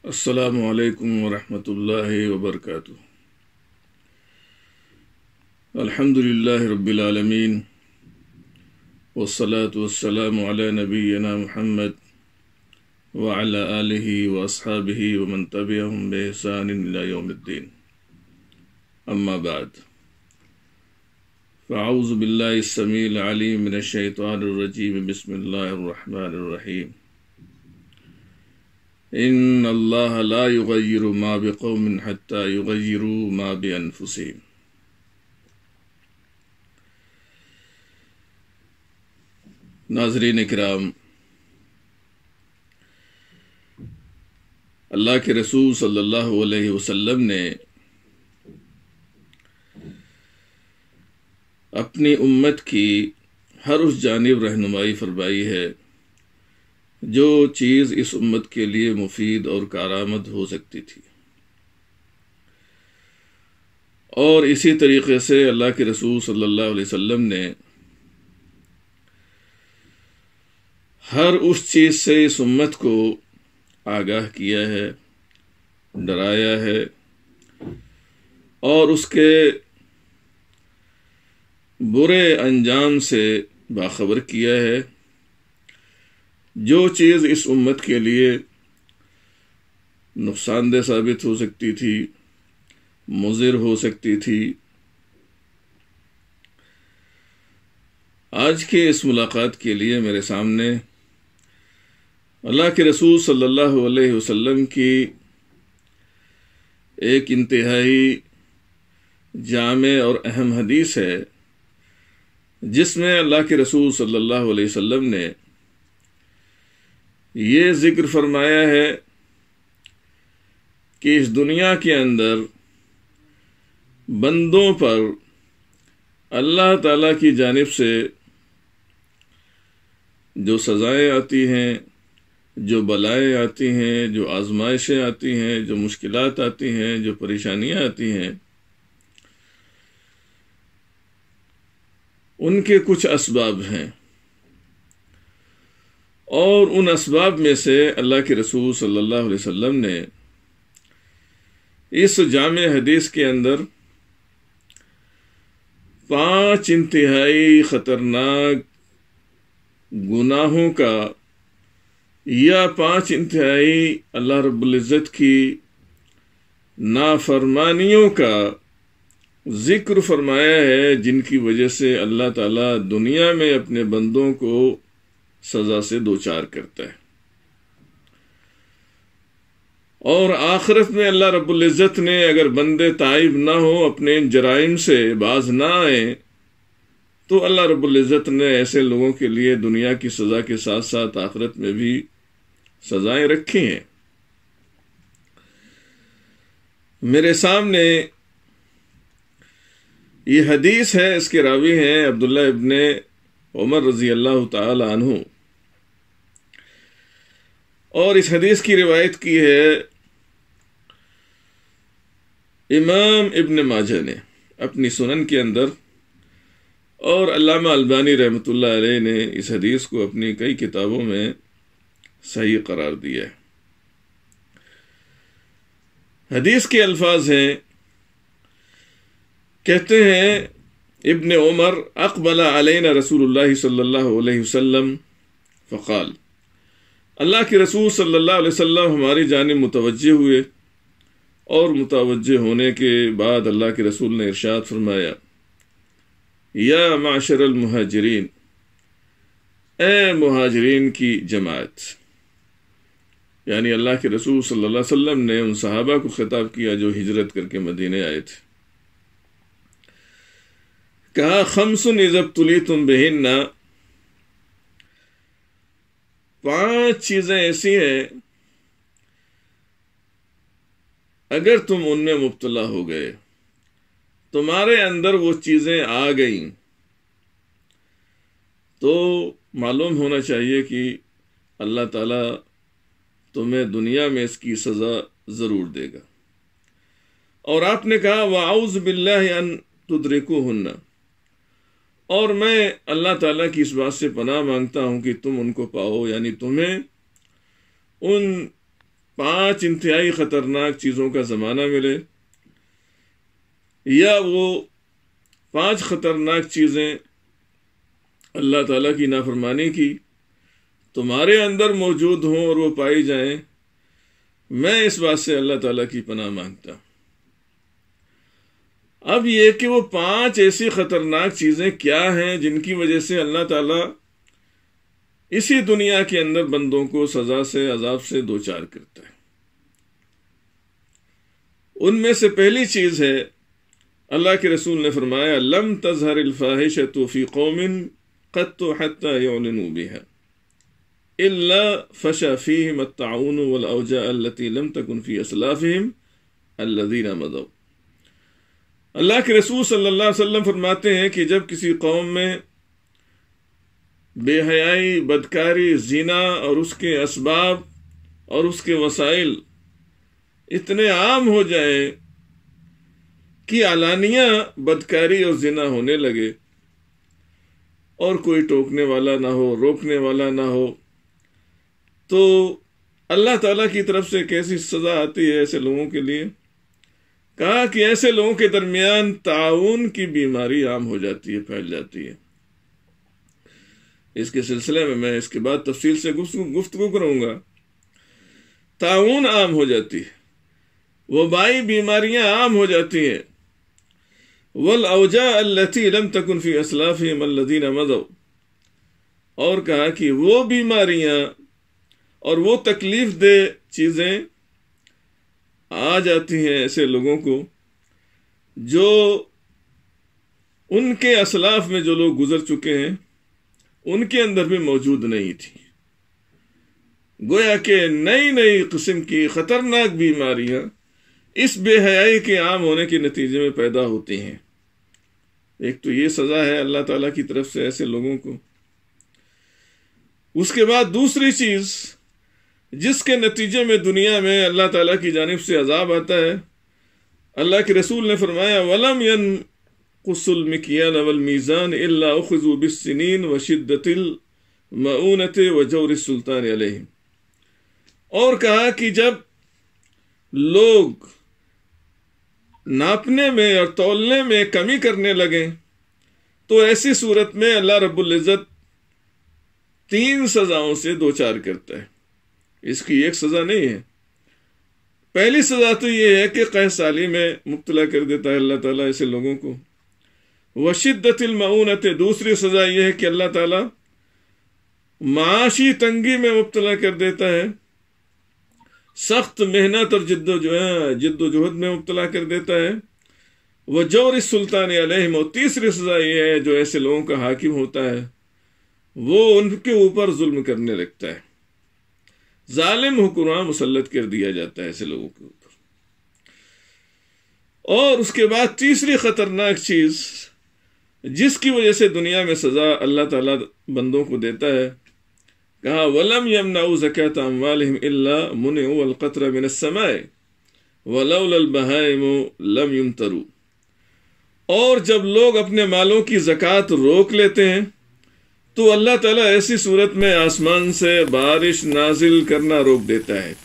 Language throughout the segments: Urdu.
السلام علیکم ورحمۃ اللہ وبرکاتہ۔ الحمد للہ رب العالمین والصلاة والسلام علی نبینا محمد وعلی آلہ واصحابہ ومن تبعہم بإحسان الی یوم الدین، اما بعد فاعوذ باللہ السمیع العلیم من الشیطان الرجیم، بسم اللہ الرحمن الرحیم۔ ان اللہ لا یغیر ما بقوم حتی یغیروا ما بانفسہم۔ ناظرین کرام، اللہ کے رسول صلی اللہ علیہ وسلم نے اپنی امت کی ہر اس جانب رہنمائی فرمائی ہے جو چیز اس امت کے لیے مفید اور کارآمد ہو سکتی تھی، اور اسی طریقے سے اللہ کے رسول صلی اللہ علیہ وسلم نے ہر اس چیز سے اس امت کو آگاہ کیا ہے، ڈرایا ہے، اور اس کے برے انجام سے باخبر کیا ہے۔ جو چیز اس امت کے لیے نقصان دہ ثابت ہو سکتی تھی، مضر ہو سکتی تھی، آج کے اس ملاقات کے لیے میرے سامنے اللہ کے رسول صلی اللہ علیہ وسلم کی ایک انتہائی جامع اور اہم حدیث ہے، جس میں اللہ کے رسول صلی اللہ علیہ وسلم نے یہ ذکر فرمایا ہے کہ اس دنیا کے اندر بندوں پر اللہ تعالیٰ کی جانب سے جو سزائیں آتی ہیں، جو بلائیں آتی ہیں، جو آزمائشیں آتی ہیں، جو مشکلات آتی ہیں، جو پریشانیاں آتی ہیں، ان کے کچھ اسباب ہیں، اور ان اسباب میں سے اللہ کے رسول صلی اللہ علیہ وسلم نے اس جامع حدیث کے اندر 5 انتہائی خطرناک گناہوں کا یا 5 انتہائی اللہ رب العزت کی نافرمانیوں کا ذکر فرمایا ہے، جن کی وجہ سے اللہ تعالیٰ دنیا میں اپنے بندوں کو سزا سے دوچار کرتا ہے، اور آخرت میں اللہ رب العزت نے اگر بندے تائب نہ ہو، اپنے جرائم سے باز نہ آئیں، تو اللہ رب العزت نے ایسے لوگوں کے لیے دنیا کی سزا کے ساتھ ساتھ آخرت میں بھی سزائیں رکھی ہیں۔ میرے سامنے یہ حدیث ہے، اس کے راوی ہیں عبداللہ ابن عمر رضی اللہ تعالی عنہ، اور اس حدیث کی روایت کی ہے امام ابن ماجہ نے اپنی سنن کے اندر، اور علامہ البانی رحمۃ اللہ علیہ نے اس حدیث کو اپنی کئی کتابوں میں صحیح قرار دیا ہے۔ حدیث کے الفاظ ہیں، کہتے ہیں ابن عمر: اقبل علینا رسول اللہ صلی اللہ علیہ وسلم فقال، اللہ کے رسول صلی اللہ علیہ وسلم ہماری جانب متوجہ ہوئے، اور متوجہ ہونے کے بعد اللہ کے رسول نے ارشاد فرمایا: یا معشر المہاجرین، اے مہاجرین کی جماعت، یعنی اللہ کے رسول صلی اللہ علیہ وسلم نے ان صحابہ کو خطاب کیا جو ہجرت کر کے مدینے آئے تھے۔ کہا: 5 اذا ابتلیتم بہن، 5 چیزیں ایسی ہیں اگر تم ان میں مبتلا ہو گئے، تمہارے اندر وہ چیزیں آ گئیں، تو معلوم ہونا چاہیے کہ اللہ تعالیٰ تمہیں دنیا میں اس کی سزا ضرور دے گا۔ اور آپ نے کہا: وَأَعُوذُ بِاللَّهِ أَن تُدْرِكُوهُنَّ، اور میں اللہ تعالیٰ کی اس بات سے پناہ مانگتا ہوں کہ تم ان کو پاؤ، یعنی تمہیں ان 5 انتہائی خطرناک چیزوں کا زمانہ ملے، یا وہ 5 خطرناک چیزیں اللہ تعالیٰ کی نافرمانی کی تمہارے اندر موجود ہوں اور وہ پائی جائیں، میں اس بات سے اللہ تعالیٰ کی پناہ مانگتا ہوں۔ اب یہ کہ وہ 5 ایسی خطرناک چیزیں کیا ہیں جن کی وجہ سے اللہ تعالیٰ اسی دنیا کے اندر بندوں کو سزا سے، عذاب سے دوچار کرتا ہے۔ ان میں سے پہلی چیز ہے، اللہ کے رسول نے فرمایا لم تظہر الفاحشۃ فی قوم قط حتى يعلنوا بها الا فشى فيهم الطاعون والاوجاع التي لم تكن في اسلافهم الذين مضوا۔ اللہ کے رسول صلی اللہ علیہ وسلم فرماتے ہیں کہ جب کسی قوم میں بے حیائی، بدکاری، زنا اور اس کے اسباب اور اس کے وسائل اتنے عام ہو جائے کہ علانیہ بدکاری اور زنا ہونے لگے اور کوئی ٹوکنے والا نہ ہو، روکنے والا نہ ہو، تو اللہ تعالیٰ کی طرف سے کیسی سزا آتی ہے ایسے لوگوں کے لیے؟ کہا کہ ایسے لوگوں کے درمیان طاعون کی بیماری عام ہو جاتی ہے، پھیل جاتی ہے۔ اس کے سلسلے میں اس کے بعد تفصیل سے گفتگو کروں گا۔ طاعون عام ہو جاتی ہے، وبائی بیماریاں عام ہو جاتی ہیں، والاوجاع التي لم تكن في اسلافهم الذين مضوا، اور کہا کہ وہ بیماریاں اور وہ تکلیف دہ چیزیں آ جاتی ہیں ایسے لوگوں کو جو ان کے اسلاف میں جو لوگ گزر چکے ہیں ان کے اندر بھی موجود نہیں تھی۔ گویا کہ نئی نئی قسم کی خطرناک بیماریاں اس بے حیائی کے عام ہونے کے نتیجے میں پیدا ہوتی ہیں۔ ایک تو یہ سزا ہے اللہ تعالیٰ کی طرف سے ایسے لوگوں کو۔ اس کے بعد دوسری چیز جس کے نتیجے میں دنیا میں اللہ تعالیٰ کی جانب سے عذاب آتا ہے، اللہ کے رسول نے فرمایا وَلَمْ يَنْقُصُوا الْمِكْيَالَ وَالْمِيزَانَ إِلَّا أُخِذُوا بِالسِّنِينِ وَشِدَّةِ الْمَؤُونَةِ وَجَوْرِ السُّلْطَانِ عَلَيْهِمْ، اور کہا کہ جب لوگ ناپنے میں اور تولنے میں کمی کرنے لگیں تو ایسی صورت میں اللہ رب العزت 3 سزاؤں سے دوچار کرتا ہے۔ اس کی ایک سزا نہیں ہے۔ پہلی سزا تو یہ ہے کہ قحط سالی میں مبتلا کر دیتا ہے اللہ تعالیٰ ایسے لوگوں کو، وشدت المعونت، دوسری سزا یہ ہے کہ اللہ تعالیٰ معاشی تنگی میں مبتلا کر دیتا ہے، سخت محنت اور جد و جہد میں مبتلا کر دیتا ہے، وجور السلطان علیہم، اور تیسری سزا یہ ہے جو ایسے لوگوں کا حاکم ہوتا ہے وہ ان کے اوپر ظلم کرنے لگتا ہے، ظالم حکمراں مسلط کر دیا جاتا ہے ایسے لوگوں کے اوپر۔ اور اس کے بعد تیسری خطرناک چیز جس کی وجہ سے دنیا میں سزا اللہ تعالیٰ بندوں کو دیتا ہے، کہا وَلَمْ يَمْنَعُوا زَكَاةَ أَمْوَالِهِمْ إِلَّا مُنِعُوا الْقَطْرَ مِنَ السَّمَاءِ وَلَوْلَا الْبَهَائِمُ لَمْ يُمْطَرُوا، اور جب لوگ اپنے مالوں کی زکوٰۃ روک لیتے ہیں تو اللہ تعالیٰ ایسی صورت میں آسمان سے بارش نازل کرنا روک دیتا ہے،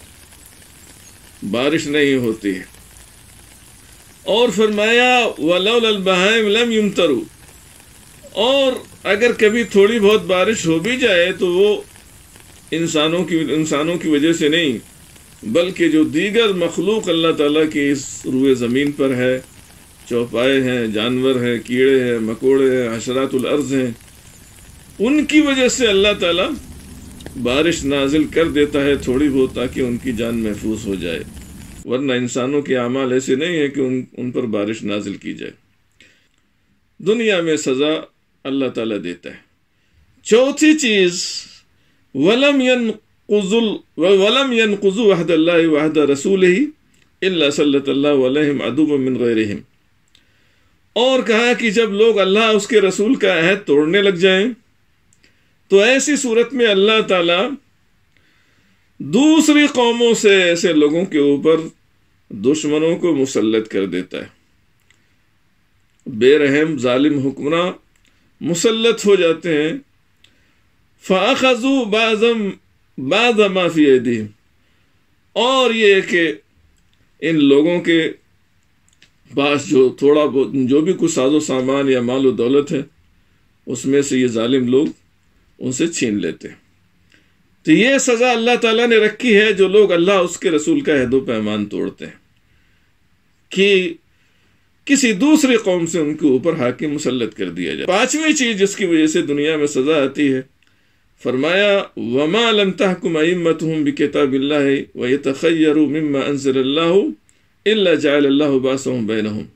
بارش نہیں ہوتی ہے۔ اور فرمایا وَلَوْلَا الْبَهَائِمُ لَمْ يُمْطَرُوا، اور اگر کبھی تھوڑی بہت بارش ہو بھی جائے تو وہ انسانوں کی وجہ سے نہیں، بلکہ جو دیگر مخلوق اللہ تعالیٰ کی اس روئے زمین پر ہے، چوپائے ہیں، جانور ہیں، کیڑے ہیں، مکوڑے ہیں، حشرات الارض ہیں، ان کی وجہ سے اللہ تعالیٰ بارش نازل کر دیتا ہے تھوڑی بہت، تاکہ ان کی جان محفوظ ہو جائے، ورنہ انسانوں کے اعمال ایسے نہیں ہیں کہ ان پر بارش نازل کی جائے۔ دنیا میں سزا اللہ تعالیٰ دیتا ہے۔ چوتھی چیز وَلَمْ يَنْقُضُوا عَهْدَ اللَّهِ وَعَهْدَ رَسُولِهِ إِلَّا سَلَّطَ اللَّهُ عَلَيْهِمْ عَدُوًّا مِّنْ غَيْرِهِمْ، اور کہا کہ جب لوگ اللہ اس کے رسول کا عہد توڑنے لگ جائیں تو ایسی صورت میں اللہ تعالیٰ دوسری قوموں سے ایسے لوگوں کے اوپر دشمنوں کو مسلط کر دیتا ہے، بے رحم ظالم حکمراں مسلط ہو جاتے ہیں۔ فَأَخَذُوا بَعْضَ مَا فِي أَيْدِيهِمْ، اور یہ کہ ان لوگوں کے پاس جو تھوڑا بہت جو بھی کچھ ساز و سامان یا مال و دولت ہے اس میں سے یہ ظالم لوگ ان سے چھین لیتے ہیں۔ تو یہ سزا اللہ تعالیٰ نے رکھی ہے جو لوگ اللہ اس کے رسول کا عہد و پیمان توڑتے ہیں کہ کسی دوسری قوم سے ان کے اوپر حاکم مسلط کر دیا جائے۔ پانچویں چیز جس کی وجہ سے دنیا میں سزا آتی ہے، فرمایا وَمَا لَمْ تَحْكُمْ أَئِمَّتُهُمْ بِكِتَابِ اللَّهِ وَيَتَخَيَّرُوا مِمَّا أَنزَلَ اللَّهُ إِلَّا جَعَلَ اللَّهُ بَأْسَهُمْ بَيْنَهُمْ۔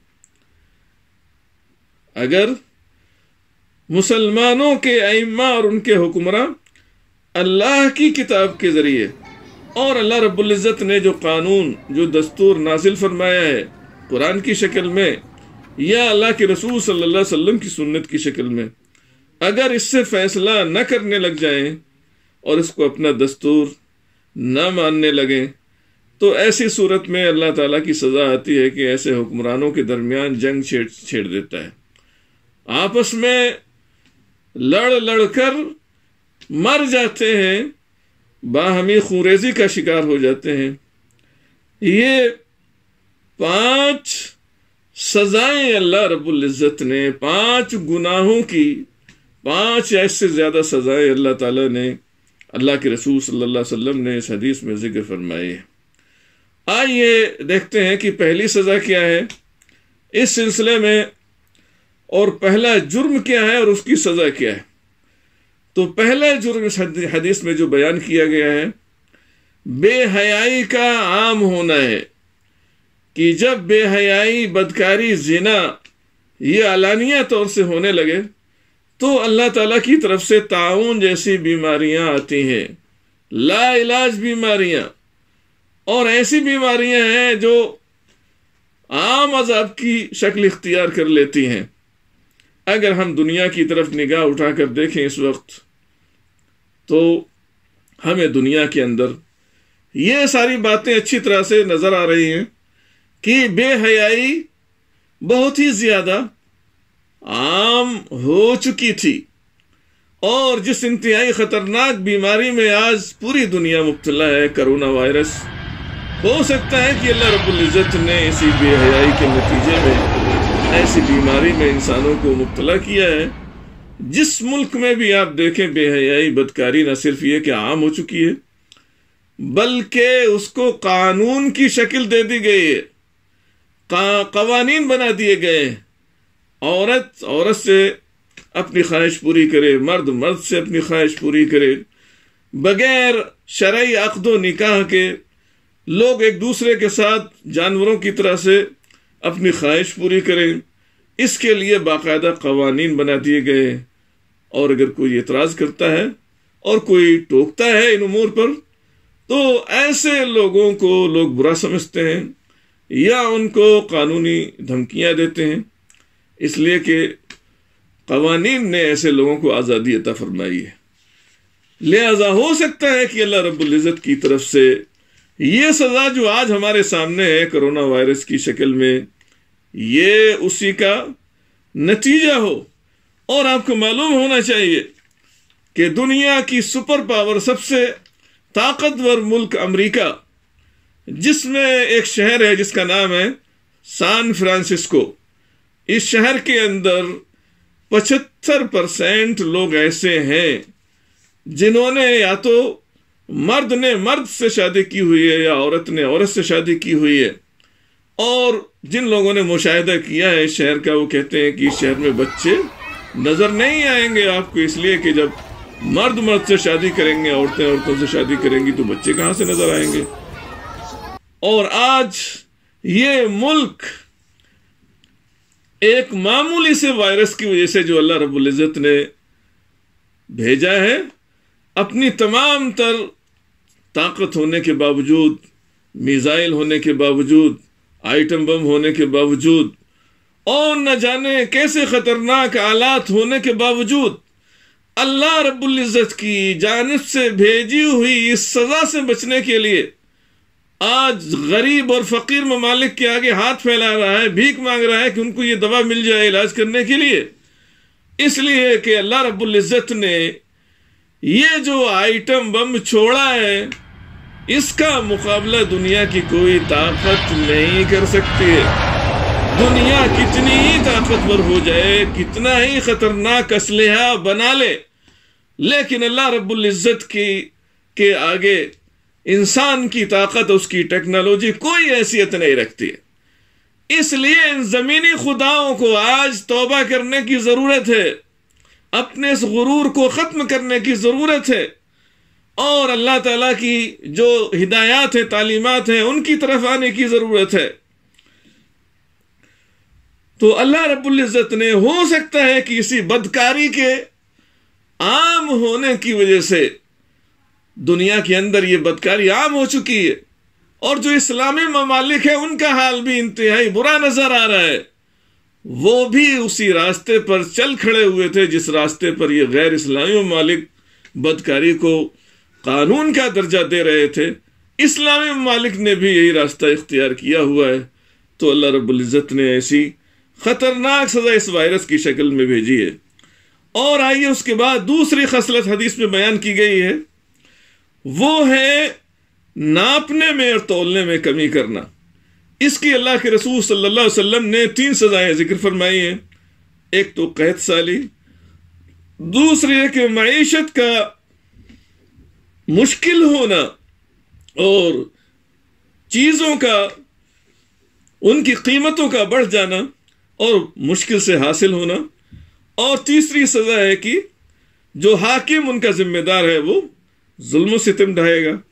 اگر مسلمانوں کے ائمہ اور ان کے حکمراں اللہ کی کتاب کے ذریعے اور اللہ رب العزت نے جو قانون جو دستور نازل فرمایا ہے قرآن کی شکل میں یا اللہ کے رسول صلی اللہ علیہ وسلم کی سنت کی شکل میں، اگر اس سے فیصلہ نہ کرنے لگ جائیں اور اس کو اپنا دستور نہ ماننے لگیں تو ایسی صورت میں اللہ تعالیٰ کی سزا آتی ہے کہ ایسے حکمرانوں کے درمیان جنگ چھیڑ دیتا ہے، آپس میں لڑ کر مر جاتے ہیں، باہمی خونریزی کا شکار ہو جاتے ہیں۔ یہ 5 سزائیں اللہ رب العزت نے، 5 گناہوں کی 5 یا اس سے زیادہ سزائیں اللہ تعالیٰ نے اللہ کے رسول صلی اللہ علیہ وسلم نے اس حدیث میں ذکر فرمائی ہے۔ آئیے دیکھتے ہیں کہ پہلی سزا کیا ہے اس سلسلے میں، اور پہلا جرم کیا ہے اور اس کی سزا کیا ہے۔ تو پہلا جرم اس حدیث میں جو بیان کیا گیا ہے بے حیائی کا عام ہونا ہے، کہ جب بے حیائی، بدکاری، زنا یہ علانیہ طور سے ہونے لگے تو اللہ تعالیٰ کی طرف سے طاعون جیسی بیماریاں آتی ہیں، لا علاج بیماریاں، اور ایسی بیماریاں ہیں جو عام عذاب کی شکل اختیار کر لیتی ہیں۔ اگر ہم دنیا کی طرف نگاہ اٹھا کر دیکھیں اس وقت تو ہمیں دنیا کے اندر یہ ساری باتیں اچھی طرح سے نظر آ رہی ہیں کہ بے حیائی بہت ہی زیادہ عام ہو چکی تھی، اور جس انتہائی خطرناک بیماری میں آج پوری دنیا مبتلا ہے، کرونا وائرس، ہو سکتا ہے کہ اللہ رب العزت نے اسی بے حیائی کے نتیجے میں ایسی بیماری میں انسانوں کو مبتلا کیا ہے۔ جس ملک میں بھی آپ دیکھیں بے حیائی، بدکاری نہ صرف یہ کہ عام ہو چکی ہے بلکہ اس کو قانون کی شکل دے دی گئی ہے، قوانین بنا دیے گئے ہیں۔ عورت سے اپنی خواہش پوری کرے، مرد سے اپنی خواہش پوری کرے، بغیر شرعی عقد و نکاح کے لوگ ایک دوسرے کے ساتھ جانوروں کی طرح سے اپنی خواہش پوری کریں، اس کے لیے باقاعدہ قوانین بنا دیے گئے۔ اور اگر کوئی اعتراض کرتا ہے اور کوئی ٹوکتا ہے ان امور پر تو ایسے لوگوں کو لوگ برا سمجھتے ہیں یا ان کو قانونی دھمکیاں دیتے ہیں، اس لیے کہ قوانین نے ایسے لوگوں کو آزادی عطا فرمائی ہے۔ لہذا ہو سکتا ہے کہ اللہ رب العزت کی طرف سے یہ سزا جو آج ہمارے سامنے ہے کرونا وائرس کی شکل میں، یہ اسی کا نتیجہ ہو۔ اور آپ کو معلوم ہونا چاہیے کہ دنیا کی سپر پاور، سب سے طاقتور ملک امریکہ، جس میں ایک شہر ہے جس کا نام ہے سان فرانسسکو، اس شہر کے اندر 75% لوگ ایسے ہیں جنہوں نے یا تو مرد نے مرد سے شادی کی ہوئی ہے یا عورت نے عورت سے شادی کی ہوئی ہے۔ اور جن لوگوں نے مشاہدہ کیا ہے اس شہر کا، وہ کہتے ہیں کہ اس شہر میں بچے نظر نہیں آئیں گے آپ کو، اس لیے کہ جب مرد سے شادی کریں گے، عورتیں عورتوں سے شادی کریں گی تو بچے کہاں سے نظر آئیں گے۔ اور آج یہ ملک ایک معمولی سے وائرس کی وجہ سے جو اللہ رب العزت نے بھیجا ہے، اپنی تمام تر طاقت ہونے کے باوجود، میزائل ہونے کے باوجود، آئٹم بم ہونے کے باوجود، اور نہ جانے کیسے خطرناک آلات ہونے کے باوجود، اللہ رب العزت کی جانب سے بھیجی ہوئی اس سزا سے بچنے کے لیے آج غریب اور فقیر ممالک کے آگے ہاتھ پھیلا رہا ہے، بھیک مانگ رہا ہے کہ ان کو یہ دوا مل جائے علاج کرنے کے لیے، اس لیے کہ اللہ رب العزت نے یہ جو آئٹم بم چھوڑا ہے، اس کا مقابلہ دنیا کی کوئی طاقت نہیں کر سکتی ہے۔ دنیا کتنی ہی طاقتور ہو جائے، کتنا ہی خطرناک اسلحہ بنا لے، لیکن اللہ رب العزت کے آگے انسان کی طاقت، اس کی ٹیکنالوجی کوئی حیثیت نہیں رکھتی ہے۔ اس لیے ان زمینی خداؤں کو آج توبہ کرنے کی ضرورت ہے، اپنے اس غرور کو ختم کرنے کی ضرورت ہے، اور اللہ تعالیٰ کی جو ہدایات ہیں، تعلیمات ہیں، ان کی طرف آنے کی ضرورت ہے۔ تو اللہ رب العزت نے، ہو سکتا ہے کہ اسی بدکاری کے عام ہونے کی وجہ سے دنیا کے اندر یہ بدکاری عام ہو چکی ہے، اور جو اسلامی ممالک ہیں ان کا حال بھی انتہائی برا نظر آ رہا ہے۔ وہ بھی اسی راستے پر چل کھڑے ہوئے تھے جس راستے پر یہ غیر اسلامی ممالک بدکاری کو قانون کا درجہ دے رہے تھے، اسلامی ممالک نے بھی یہی راستہ اختیار کیا ہوا ہے۔ تو اللہ رب العزت نے ایسی خطرناک سزا اس وائرس کی شکل میں بھیجی ہے۔ اور آئیے اس کے بعد دوسری خصلت حدیث میں بیان کی گئی ہے، وہ ہے ناپنے میں اور تولنے میں کمی کرنا۔ اس کی اللہ کے رسول صلی اللہ علیہ وسلم نے 3 سزائیں ذکر فرمائی ہیں۔ ایک تو قحط سالی، دوسری ہے کہ معیشت کا مشکل ہونا اور چیزوں کا، ان کی قیمتوں کا بڑھ جانا اور مشکل سے حاصل ہونا، اور تیسری سزا ہے کہ جو حاکم ان کا ذمہ دار ہے وہ ظلم و ستم ڈھائے گا۔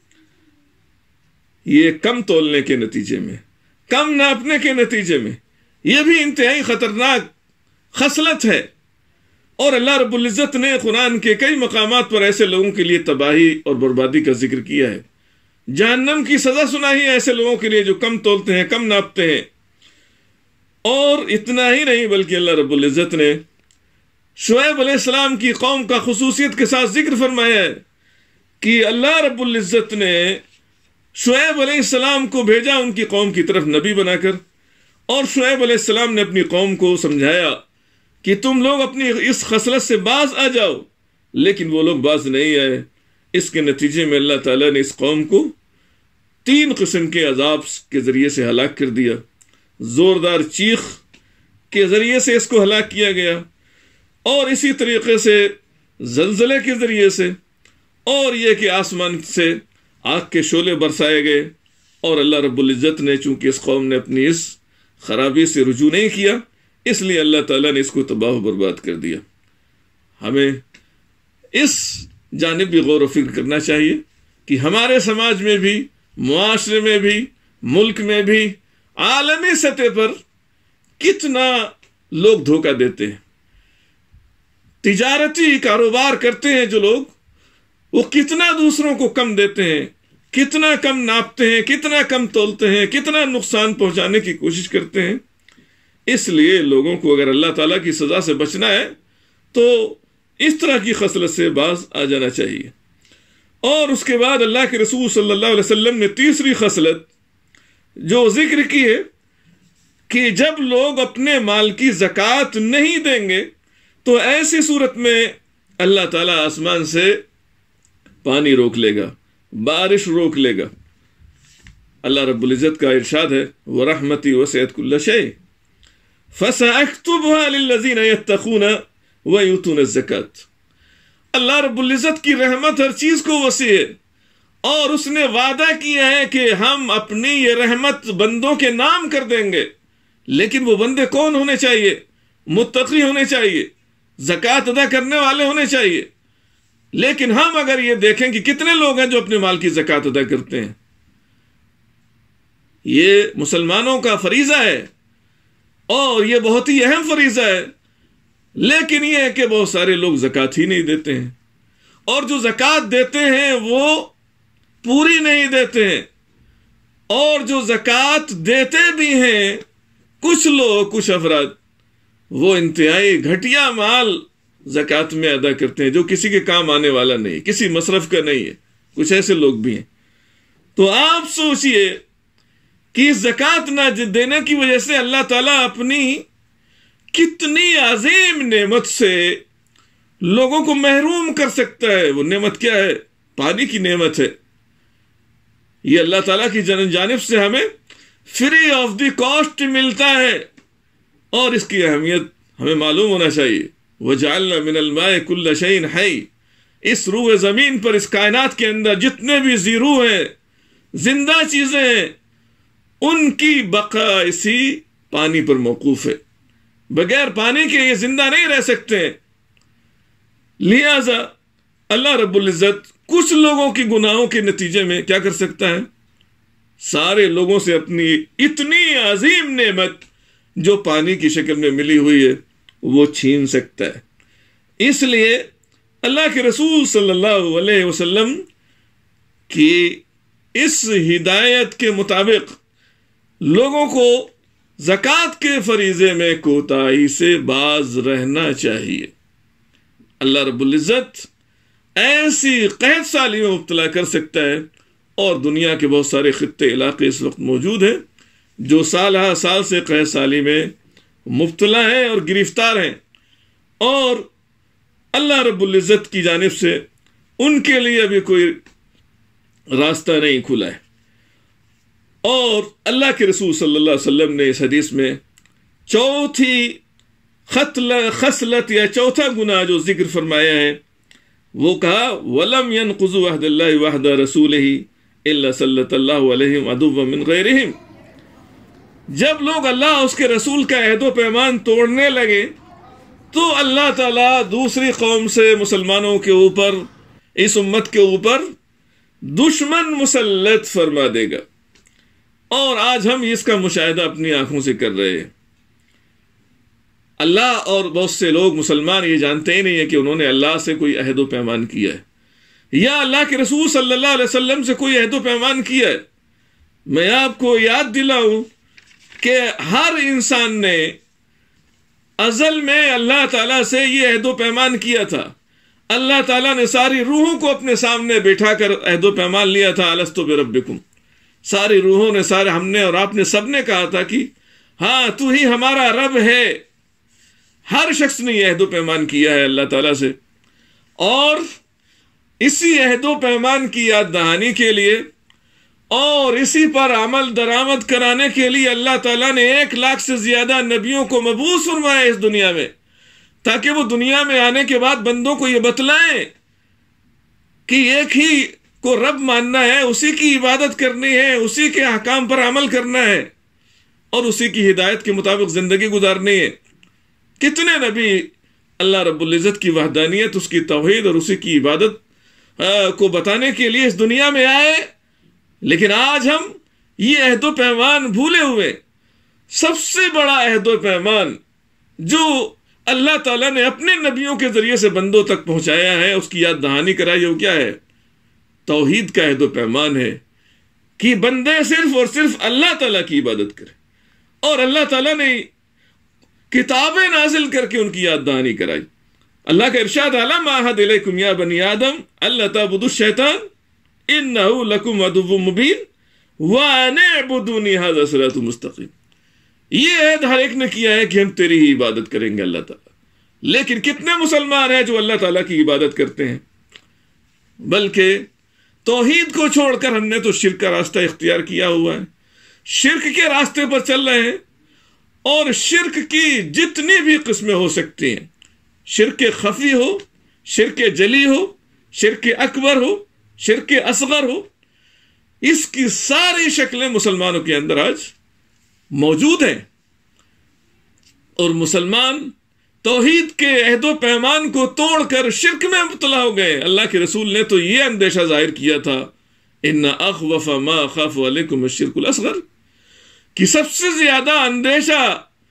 یہ کم تولنے کے نتیجے میں، کم ناپنے کے نتیجے میں، یہ بھی انتہائی خطرناک خصلت ہے۔ اور اللہ رب العزت نے قرآن کے کئی مقامات پر ایسے لوگوں کے لیے تباہی اور بربادی کا ذکر کیا ہے، جہنم کی سزا سنائی ہے ایسے لوگوں کے لیے جو کم تولتے ہیں، کم ناپتے ہیں۔ اور اتنا ہی نہیں بلکہ اللہ رب العزت نے شعیب علیہ السلام کی قوم کا خصوصیت کے ساتھ ذکر فرمایا ہے کہ اللہ رب العزت نے شعیب علیہ السلام کو بھیجا ان کی قوم کی طرف نبی بنا کر، اور شعیب علیہ السلام نے اپنی قوم کو سمجھایا کہ تم لوگ اپنی اس خصلت سے باز آ جاؤ، لیکن وہ لوگ باز نہیں آئے۔ اس کے نتیجے میں اللہ تعالیٰ نے اس قوم کو 3 قسم کے عذاب کے ذریعے سے ہلاک کر دیا۔ زوردار چیخ کے ذریعے سے اس کو ہلاک کیا گیا، اور اسی طریقے سے زلزلے کے ذریعے سے، اور یہ کہ آسمان سے آگ کے شعلے برسائے گئے۔ اور اللہ رب العزت نے چونکہ اس قوم نے اپنی اس خرابی سے رجوع نہیں کیا، اس لیے اللہ تعالیٰ نے اس کو تباہ و برباد کر دیا۔ ہمیں اس جانب بھی غور و فکر کرنا چاہیے کہ ہمارے سماج میں بھی، معاشرے میں بھی، ملک میں بھی، عالمی سطح پر کتنا لوگ دھوکہ دیتے ہیں۔ تجارتی کاروبار کرتے ہیں جو لوگ، وہ کتنا دوسروں کو کم دیتے ہیں، کتنا کم ناپتے ہیں، کتنا کم تولتے ہیں، کتنا نقصان پہنچانے کی کوشش کرتے ہیں۔ اس لیے لوگوں کو اگر اللہ تعالیٰ کی سزا سے بچنا ہے تو اس طرح کی خصلت سے باز آ جانا چاہیے۔ اور اس کے بعد اللہ کے رسول صلی اللہ علیہ وسلم نے تیسری خصلت جو ذکر کی ہے کہ جب لوگ اپنے مال کی زکوٰۃ نہیں دیں گے تو ایسی صورت میں اللہ تعالیٰ آسمان سے پانی روک لے گا، بارش روک لے گا۔ اللہ رب العزت کا ارشاد ہے وَرَحْمَتِي وَسِعَتْ كُلَّ شَيْءٍ فَسَأَكْتُبُهَا لِلَّذِينَ يَتَّقُونَ وَيُؤْتُونَ الزَّكَاةَ۔ اللہ رب العزت کی رحمت ہر چیز کو وسیع ہے، اور اس نے وعدہ کیا ہے کہ ہم اپنی یہ رحمت بندوں کے نام کر دیں گے، لیکن وہ بندے کون ہونے چاہیے؟ متقی ہونے چاہیے، زکوٰۃ ادا کرنے والے ہونے چاہیے۔ لیکن ہم اگر یہ دیکھیں کہ کتنے لوگ ہیں جو اپنے مال کی زکوٰۃ ادا کرتے ہیں، یہ مسلمانوں کا فریضہ ہے اور یہ بہت ہی اہم فریضہ ہے، لیکن یہ ہے کہ بہت سارے لوگ زکوٰۃ ہی نہیں دیتے ہیں، اور جو زکوٰۃ دیتے ہیں وہ پوری نہیں دیتے ہیں، اور جو زکوٰۃ دیتے بھی ہیں کچھ لوگ، کچھ افراد، وہ انتہائی گھٹیا مال زکوٰۃ میں ادا کرتے ہیں جو کسی کے کام آنے والا نہیں، کسی مصرف کا نہیں ہے۔ کچھ ایسے لوگ بھی ہیں۔ تو آپ سوچئے کہ زکوٰۃ نہ دینے کی وجہ سے اللہ تعالیٰ اپنی کتنی عظیم نعمت سے لوگوں کو محروم کر سکتا ہے۔ وہ نعمت کیا ہے؟ پانی کی نعمت ہے۔ یہ اللہ تعالیٰ کی جانب سے ہمیں فری آف دی کاسٹ ملتا ہے، اور اس کی اہمیت ہمیں معلوم ہونا چاہیے۔ وَجَعَلْنَا مِنَ الْمَاءِ كُلَّ شَيْءٍ حَيٍّ، اس روح زمین پر، اس کائنات کے اندر جتنے بھی ذی روح ہیں، زندہ چیزیں ہیں، ان کی بقا اسی پانی پر موقوف ہے۔ بغیر پانی کے یہ زندہ نہیں رہ سکتے ہیں۔ لہذا اللہ رب العزت کچھ لوگوں کی گناہوں کے نتیجے میں کیا کر سکتا ہے؟ سارے لوگوں سے اپنی اتنی عظیم نعمت جو پانی کی شکل میں ملی ہوئی ہے وہ چھین سکتا ہے۔ اس لیے اللہ کے رسول صلی اللہ علیہ وسلم کی اس ہدایت کے مطابق لوگوں کو زکوٰۃ کے فریضے میں کوتاہی سے باز رہنا چاہیے۔ اللہ رب العزت ایسی قحط سالی میں مبتلا کر سکتا ہے، اور دنیا کے بہت سارے خطے علاقے اس وقت موجود ہیں جو سال ہر سال سے قحط سالی میں مبتلا ہیں اور گرفتار ہیں، اور اللہ رب العزت کی جانب سے ان کے لیے ابھی کوئی راستہ نہیں کھلا ہے۔ اور اللہ کے رسول صلی اللہ علیہ وسلم نے اس حدیث میں چوتھی خصلت یا چوتھا گناہ جو ذکر فرمایا ہے وہ کہا وَلَمْ يَنْقُضُوا عَهْدَ اللَّهِ وَعْدَ رَسُولِهِ إِلَّا سَلَّطَ اللَّهُ عَلَيْهِمْ عَدُوًّا مِنْ غَيْرِهِمْ، جب لوگ اللہ اس کے رسول کا عہد و پیمان توڑنے لگے تو اللہ تعالیٰ دوسری قوم سے مسلمانوں کے اوپر، اس امت کے اوپر دشمن مسلط فرما دے گا۔ اور آج ہم اس کا مشاہدہ اپنی آنکھوں سے کر رہے ہیں۔ اللہ اور بہت سے لوگ مسلمان یہ جانتے ہی نہیں ہیں کہ انہوں نے اللہ سے کوئی عہد و پیمان کیا ہے یا اللہ کے رسول صلی اللہ علیہ وسلم سے کوئی عہد و پیمان کیا ہے۔ میں آپ کو یاد دلاؤں کہ ہر انسان نے ازل میں اللہ تعالیٰ سے یہ عہد و پیمان کیا تھا۔ اللہ تعالیٰ نے ساری روحوں کو اپنے سامنے بیٹھا کر عہد و پیمان لیا تھا، الستو بربکم، ساری روحوں نے، سارے ہم نے اور آپ نے، سب نے کہا تھا کہ ہاں تو ہی ہمارا رب ہے۔ ہر شخص نے یہ عہد و پیمان کیا ہے اللہ تعالیٰ سے، اور اسی عہد و پیمان کی یاد دہانی کے لیے اور اسی پر عمل درآمد کرانے کے لیے اللہ تعالیٰ نے 1 لاکھ سے زیادہ نبیوں کو مبعوث فرمایا اس دنیا میں، تاکہ وہ دنیا میں آنے کے بعد بندوں کو یہ بتلائیں کہ ایک ہی کو رب ماننا ہے، اسی کی عبادت کرنی ہے، اسی کے احکام پر عمل کرنا ہے، اور اسی کی ہدایت کے مطابق زندگی گزارنی ہے۔ کتنے نبی اللہ رب العزت کی وحدانیت، اس کی توحید اور اسی کی عبادت کو بتانے کے لیے اس دنیا میں آئے، لیکن آج ہم یہ عہد و پیمان بھولے ہوئے۔ سب سے بڑا عہد و پیمان جو اللہ تعالیٰ نے اپنے نبیوں کے ذریعے سے بندوں تک پہنچایا ہے، اس کی یاد دہانی کرائی، وہ کیا ہے؟ توحید کا عہد و پیمان ہے کہ بندے صرف اور صرف اللہ تعالیٰ کی عبادت کریں، اور اللہ تعالیٰ نے کتابیں نازل کر کے ان کی یاد دہانی کرائی۔ اللہ کا ارشاد علم احد الیکم یا بنی آدم اللہ تعبدوا الشیطان انہ لکم عدو مبین وان اعبدونی ھذا صراط مستقیم۔ یہ عہد ہر ایک نے کیا ہے کہ ہم تیری ہی عبادت کریں گے اللہ تعالیٰ، لیکن کتنے مسلمان ہیں جو اللہ تعالیٰ کی عبادت کرتے ہیں؟ بلکہ توحید کو چھوڑ کر ہم نے تو شرک کا راستہ اختیار کیا ہوا ہے، شرک کے راستے پر چل رہے ہیں، اور شرک کی جتنی بھی قسمیں ہو سکتی ہیں، شرک خفی ہو، شرک جلی ہو، شرک اکبر ہو، شرک اصغر ہو، اس کی ساری شکلیں مسلمانوں کے اندر آج موجود ہیں، اور مسلمان توحید کے عہد و پیمان کو توڑ کر شرک میں مبتلا ہو گئے۔ اللہ کے رسول نے تو یہ اندیشہ ظاہر کیا تھا ان اخوف ما اخاف علیکم الشرک الاصغر، کہ سب سے زیادہ اندیشہ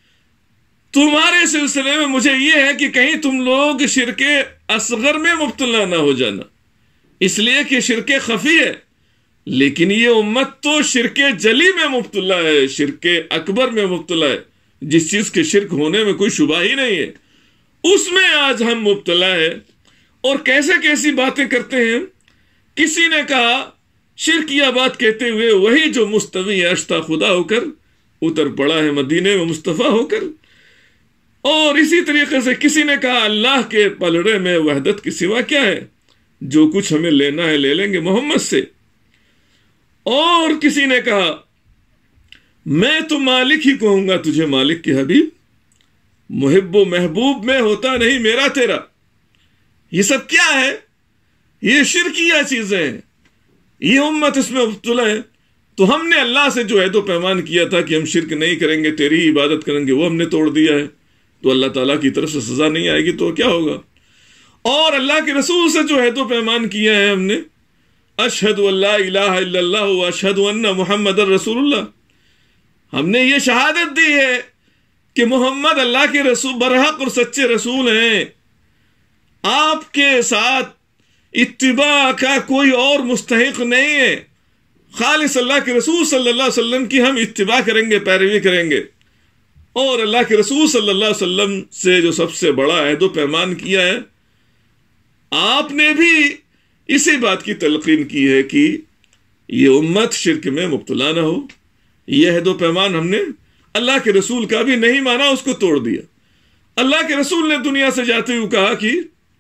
تمہارے سلسلے میں مجھے یہ ہے کہ کہیں تم لوگ شرک اصغر میں مبتلا نہ ہو جانا، اس لیے کہ شرک خفی ہے، لیکن یہ امت تو شرک جلی میں مبتلا ہے، شرک اکبر میں مبتلا ہے، جس چیز کے شرک ہونے میں کوئی شبہ ہی نہیں ہے، اس میں آج ہم مبتلا ہے۔ اور کیسی باتیں کرتے ہیں۔ کسی نے کہا شرکیہ بات کہتے ہوئے، وہی جو مستوی اشتا خدا ہو کر اتر پڑا ہے مدینے میں مصطفیٰ ہو کر۔ اور اسی طریقے سے کسی نے کہا اللہ کے پلڑے میں وحدت کے سوا کیا ہے، جو کچھ ہمیں لینا ہے لے لیں گے محمد سے۔ اور کسی نے کہا میں تو مالک ہی کہوں گا تجھے مالک کے حبیب، محب و محبوب میں ہوتا نہیں میرا تیرا۔ یہ سب کیا ہے؟ یہ شرکیہ چیزیں ہیں، یہ امت اس میں مبتلا ہے۔ تو ہم نے اللہ سے جو عہد و پیمان کیا تھا کہ ہم شرک نہیں کریں گے، تیری ہی عبادت کریں گے، وہ ہم نے توڑ دیا ہے، تو اللہ تعالیٰ کی طرف سے سزا نہیں آئے گی تو کیا ہوگا؟ اور اللہ کے رسول سے جو عہد و پیمان کیا ہے ہم نے، اشہد ان لا الہ الا اللہ و اشہد ان محمد رسول اللہ، ہم نے یہ شہادت دی ہے کہ محمد اللہ کے رسول برحق اور سچے رسول ہیں، آپ کے ساتھ اتباع کا کوئی اور مستحق نہیں ہے، خالص اللہ کے رسول صلی اللہ علیہ وسلم کی ہم اتباع کریں گے، پیروی کریں گے۔ اور اللہ کے رسول صلی اللہ علیہ وسلم سے جو سب سے بڑا عہد و پیمان کیا ہے، آپ نے بھی اسی بات کی تلقین کی ہے کہ یہ امت شرک میں مبتلا نہ ہو۔ یہ عہد و پیمان ہم نے اللہ کے رسول کا بھی نہیں مانا، اس کو توڑ دیا۔ اللہ کے رسول نے دنیا سے جاتے ہوئے کہا کہ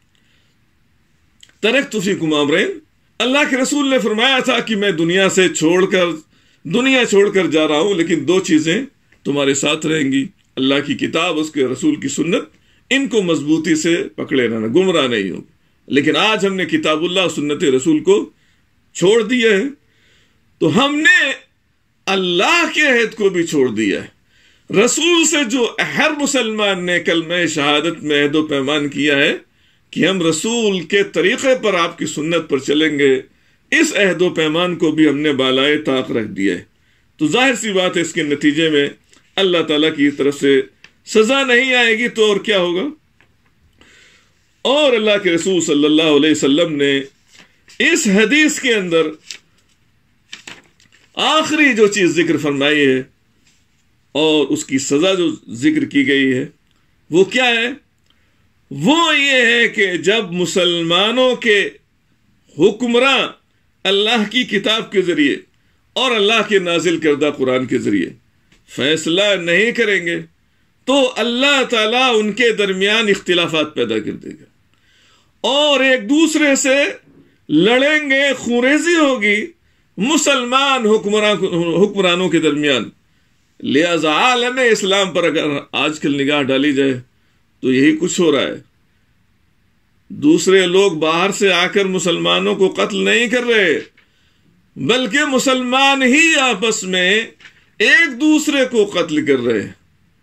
ترکت فیکم امرین، اللہ کے رسول نے فرمایا تھا کہ میں دنیا چھوڑ کر جا رہا ہوں، لیکن دو چیزیں تمہارے ساتھ رہیں گی، اللہ کی کتاب، اس کے رسول کی سنت، ان کو مضبوطی سے پکڑے رہنا، گمراہ نہیں ہو۔ لیکن آج ہم نے کتاب اللہ اور سنت رسول کو چھوڑ دیا ہے، تو ہم نے اللہ کے عہد کو بھی چھوڑ دیا ہے۔ رسول سے جو ہر مسلمان نے کلمہ شہادت میں عہد و پیمان کیا ہے کہ ہم رسول کے طریقے پر، آپ کی سنت پر چلیں گے، اس عہد و پیمان کو بھی ہم نے بالائے طاق رکھ دیا ہے۔ تو ظاہر سی بات ہے اس کے نتیجے میں اللہ تعالیٰ کی طرف سے سزا نہیں آئے گی، تو اور کیا ہوگا؟ اور اللہ کے رسول صلی اللہ علیہ وسلم نے اس حدیث کے اندر آخری جو چیز ذکر فرمائی ہے اور اس کی سزا جو ذکر کی گئی ہے وہ کیا ہے؟ وہ یہ ہے کہ جب مسلمانوں کے حکمراں اللہ کی کتاب کے ذریعے اور اللہ کے نازل کردہ قرآن کے ذریعے فیصلہ نہیں کریں گے تو اللہ تعالیٰ ان کے درمیان اختلافات پیدا کر دے گا اور ایک دوسرے سے لڑیں گے، خونریزی ہوگی مسلمان حکمرانوں کے درمیان۔ لہذا عالم اسلام پر اگر آج کل نگاہ ڈالی جائے تو یہی کچھ ہو رہا ہے۔ دوسرے لوگ باہر سے آ کر مسلمانوں کو قتل نہیں کر رہے، بلکہ مسلمان ہی آپس میں ایک دوسرے کو قتل کر رہے ہیں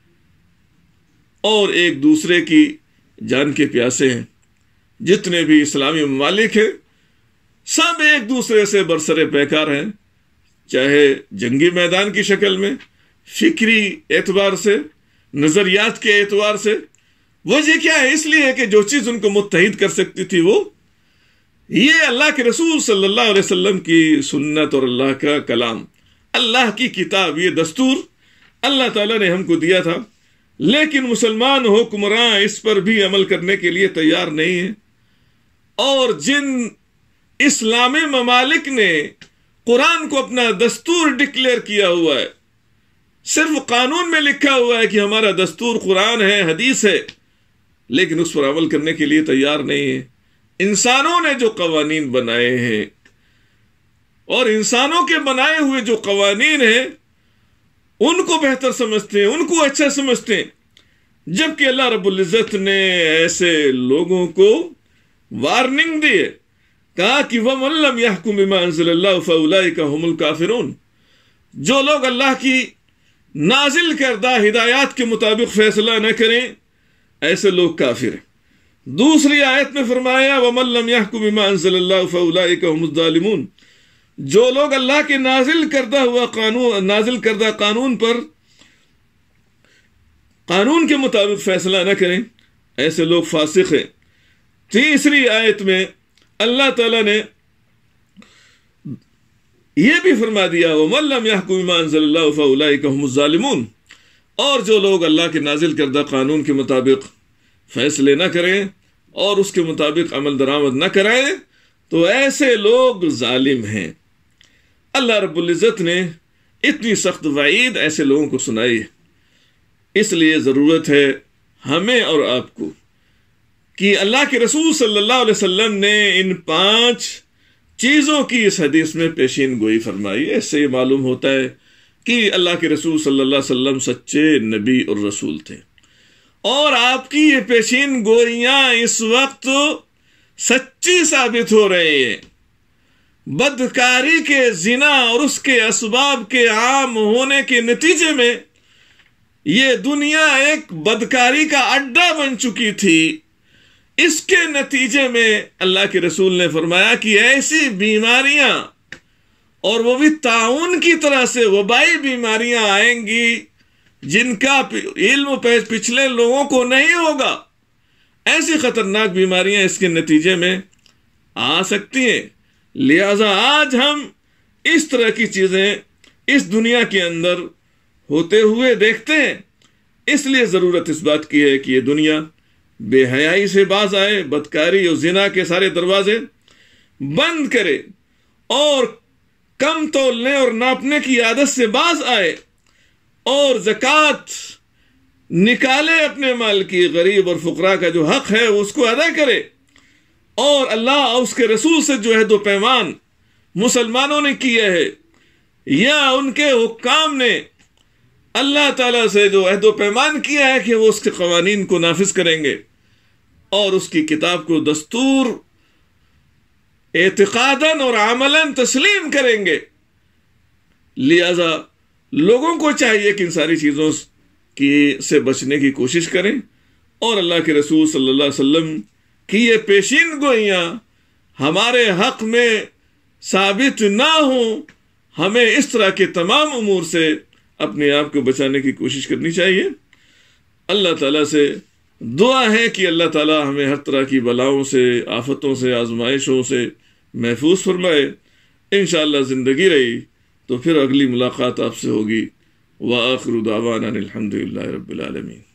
اور ایک دوسرے کی جان کے پیاسے ہیں۔ جتنے بھی اسلامی ممالک ہیں سب ایک دوسرے سے برسر پیکار ہیں، چاہے جنگی میدان کی شکل میں، فکری اعتبار سے، نظریات کے اعتبار سے۔ وجہ کیا ہے؟ اس لیے کہ جو چیز ان کو متحد کر سکتی تھی وہ یہ اللہ کے رسول صلی اللہ علیہ وسلم کی سنت اور اللہ کا کلام، اللہ کی کتاب، یہ دستور اللہ تعالیٰ نے ہم کو دیا تھا، لیکن مسلمان حکمراں اس پر بھی عمل کرنے کے لیے تیار نہیں ہیں۔ اور جن اسلامی ممالک نے قرآن کو اپنا دستور ڈکلیئر کیا ہوا ہے، صرف قانون میں لکھا ہوا ہے کہ ہمارا دستور قرآن ہے، حدیث ہے، لیکن اس پر عمل کرنے کے لیے تیار نہیں ہے۔ انسانوں نے جو قوانین بنائے ہیں اور انسانوں کے بنائے ہوئے جو قوانین ہیں ان کو بہتر سمجھتے ہیں، ان کو اچھا سمجھتے ہیں، جبکہ اللہ رب العزت نے ایسے لوگوں کو وارننگ دی ہے، کہا کہ وَمَن لَّمْ يَحْكُم بِمَا أَنزَلَ اللَّهُ فَأُولَٰئِكَ هُمُ الْكَافِرُونَ، جو لوگ اللہ کی نازل کردہ ہدایات کے مطابق فیصلہ نہ کریں ایسے لوگ کافر ہیں۔ دوسری آیت میں فرمایا وَمَن لَّمْ يَحْكُم بِمَا أَنزَلَ اللَّهُ فَأُولَٰئِكَ هُمُ الظَّالِمُونَ، جو لوگ اللہ کے نازل کردہ قانون کے مطابق فیصلہ نہ کریں ایسے لوگ فاسق ہیں۔ تیسری آیت میں اللہ تعالیٰ نے یہ بھی فرما دیا وَمَن لَّمْ يَحْكُم بِمَا أَنزَلَ اللَّهُ فَأُولَٰئِكَ هُمُ الظَّالِمُونَ، اور جو لوگ اللہ کے نازل کردہ قانون کے مطابق فیصلے نہ کریں اور اس کے مطابق عمل درآمد نہ کرائیں تو ایسے لوگ ظالم ہیں۔ اللہ رب العزت نے اتنی سخت وعید ایسے لوگوں کو سنائی ہے۔ اس لیے ضرورت ہے ہمیں اور آپ کو کہ اللہ کے رسول صلی اللہ علیہ وسلم نے ان 5 چیزوں کی اس حدیث میں پیشین گوئی فرمائی ہے۔ اس سے یہ معلوم ہوتا ہے کہ اللہ کے رسول صلی اللہ علیہ وسلم سچے نبی اور رسول تھے، اور آپ کی یہ پیشین گوئیاں اس وقت سچی ثابت ہو رہے ہیں۔ بدکاری کے زنا اور اس کے اسباب کے عام ہونے کے نتیجے میں یہ دنیا ایک بدکاری کا اڈا بن چکی تھی۔ اس کے نتیجے میں اللہ کے رسول نے فرمایا کہ ایسی بیماریاں، اور وہ بھی طاعون کی طرح سے وبائی بیماریاں آئیں گی جن کا علم پچھلے لوگوں کو نہیں ہوگا۔ ایسی خطرناک بیماریاں اس کے نتیجے میں آ سکتی ہیں۔ لہذا آج ہم اس طرح کی چیزیں اس دنیا کے اندر ہوتے ہوئے دیکھتے ہیں۔ اس لیے ضرورت اس بات کی ہے کہ یہ دنیا بے حیائی سے باز آئے، بدکاری اور زنا کے سارے دروازے بند کرے، اور کم تولنے اور ناپنے کی عادت سے باز آئے، اور زکوٰۃ نکالے اپنے مال کی، غریب اور فقراء کا جو حق ہے اس کو ادا کرے، اور اللہ اور اس کے رسول سے جو عہد و پیمان مسلمانوں نے کیا ہے یا ان کے حکام نے اللہ تعالیٰ سے جو عہد و پیمان کیا ہے کہ وہ اس کے قوانین کو نافذ کریں گے اور اس کی کتاب کو دستور اعتقاداً اور عملاً تسلیم کریں گے۔ لہذا لوگوں کو چاہیے کہ ان ساری چیزوں سے بچنے کی کوشش کریں، اور اللہ کے رسول صلی اللہ علیہ وسلم کی یہ پیشین گوئیاں ہمارے حق میں ثابت نہ ہوں۔ ہمیں اس طرح کے تمام امور سے اپنے آپ کو بچانے کی کوشش کرنی چاہیے۔ اللہ تعالیٰ سے دعا ہے کہ اللہ تعالیٰ ہمیں ہر طرح کی بلاؤں سے، آفتوں سے، آزمائشوں سے محفوظ فرمائے۔ انشاءاللہ زندگی رہی تو پھر اگلی ملاقات آپ سے ہوگی۔ وآخر دعوانا الحمدللہ رب العالمین۔